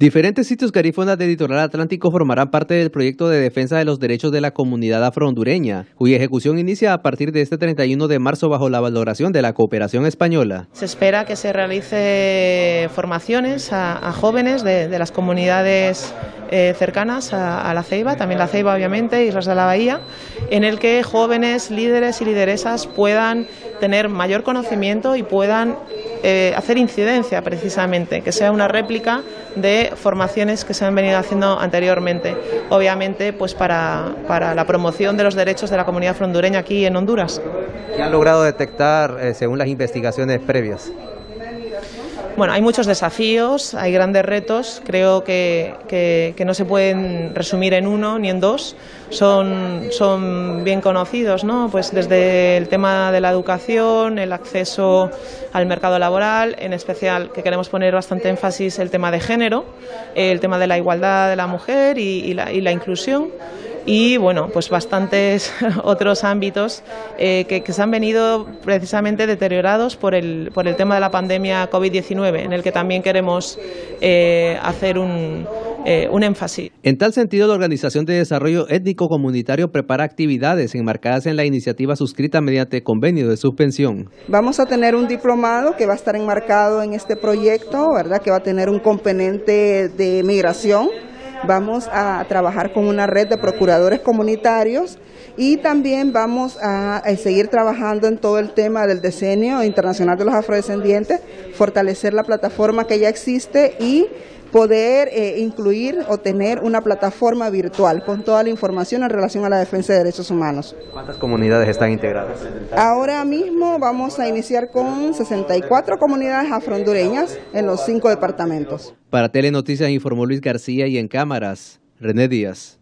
Diferentes sitios garífunas del litoral atlántico formarán parte del proyecto de defensa de los derechos de la comunidad afrohondureña, cuya ejecución inicia a partir de este 31 de marzo bajo la valoración de la cooperación española. Se espera que se realice formaciones a jóvenes de las comunidades cercanas a La Ceiba, también La Ceiba obviamente, Islas de la Bahía, en el que jóvenes líderes y lideresas puedan tener mayor conocimiento y puedan hacer incidencia precisamente, que sea una réplica de formaciones que se han venido haciendo anteriormente, obviamente pues para la promoción de los derechos de la comunidad afrohondureña aquí en Honduras. ¿Qué han logrado detectar según las investigaciones previas? Bueno, hay muchos desafíos, hay grandes retos, creo que no se pueden resumir en uno ni en dos, son bien conocidos, ¿no? Pues desde el tema de la educación, el acceso al mercado laboral, en especial que queremos poner bastante énfasis el tema de género, el tema de la igualdad de la mujer y la inclusión. Y bueno, pues bastantes otros ámbitos que se han venido precisamente deteriorados por el tema de la pandemia COVID-19, en el que también queremos hacer un énfasis. En tal sentido, la Organización de Desarrollo Étnico Comunitario prepara actividades enmarcadas en la iniciativa suscrita mediante convenio de suspensión. Vamos a tener un diplomado que va a estar enmarcado en este proyecto, ¿verdad? Que va a tener un componente de migración. Vamos a trabajar con una red de procuradores comunitarios y también vamos a seguir trabajando en todo el tema del Decenio Internacional de los Afrodescendientes, fortalecer la plataforma que ya existe y poder incluir o tener una plataforma virtual con toda la información en relación a la defensa de derechos humanos. ¿Cuántas comunidades están integradas? Ahora mismo vamos a iniciar con 64 comunidades afrohondureñas en los 5 departamentos. Para Telenoticias informó Luis García y en cámaras, René Díaz.